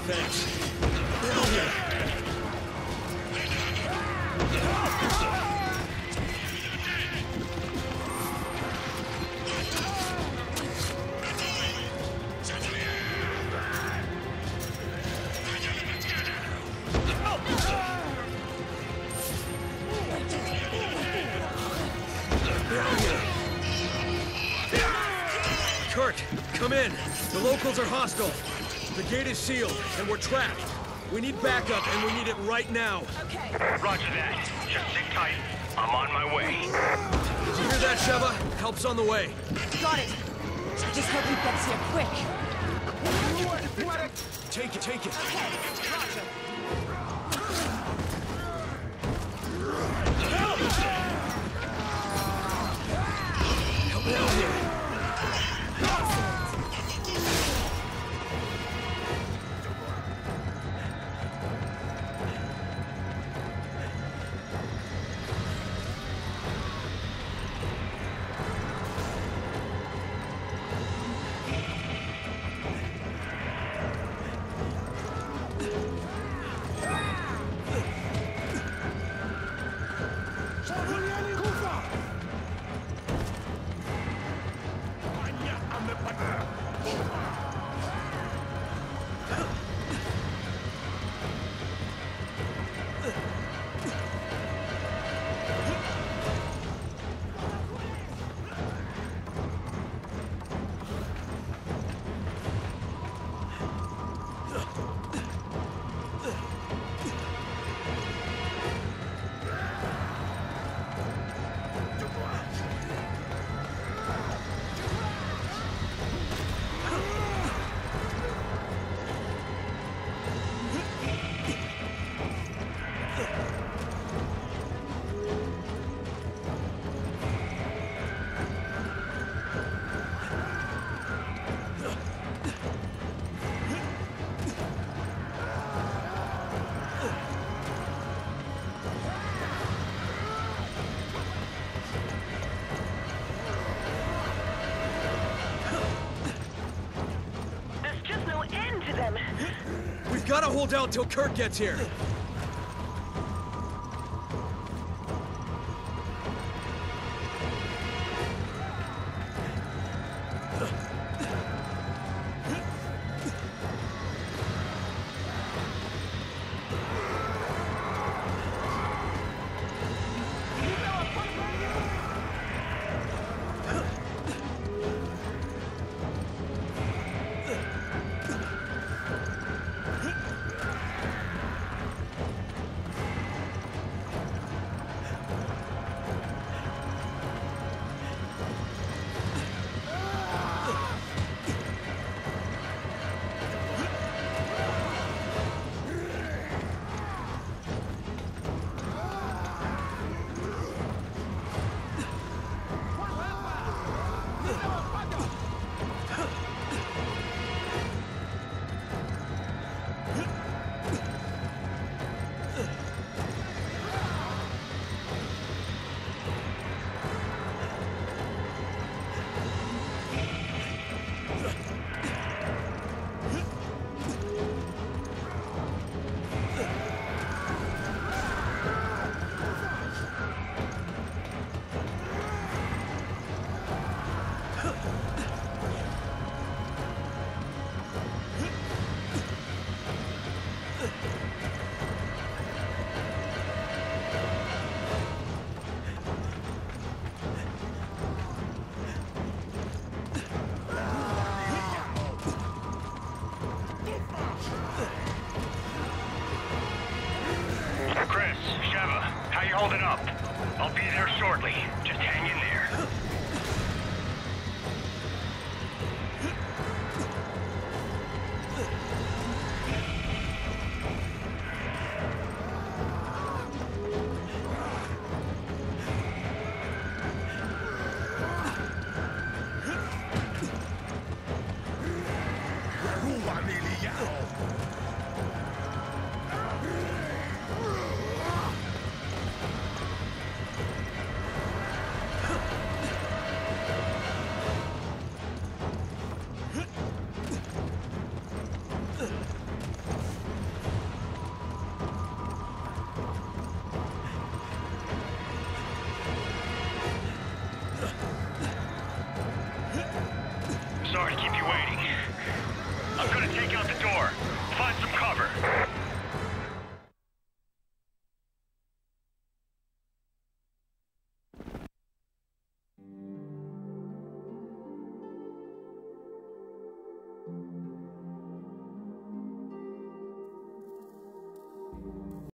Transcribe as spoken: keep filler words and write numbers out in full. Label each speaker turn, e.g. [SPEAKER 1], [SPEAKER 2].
[SPEAKER 1] Thanks. Get over here.
[SPEAKER 2] Kurt, come in. The locals are hostile. The gate is sealed, and we're trapped. We need backup, and we need it right now.
[SPEAKER 3] Okay.
[SPEAKER 4] Roger that. Just sit tight. I'm on my way.
[SPEAKER 2] Did you hear that, Sheva? Help's on the way.
[SPEAKER 3] Got it. Just hope he gets here quick.
[SPEAKER 2] Take it, take it.
[SPEAKER 3] Okay. Roger.
[SPEAKER 2] Help me out here. We've got to hold out till Kurt gets here.
[SPEAKER 4] Chris, Sheva, how you holding up? I'll be there shortly. Just hang in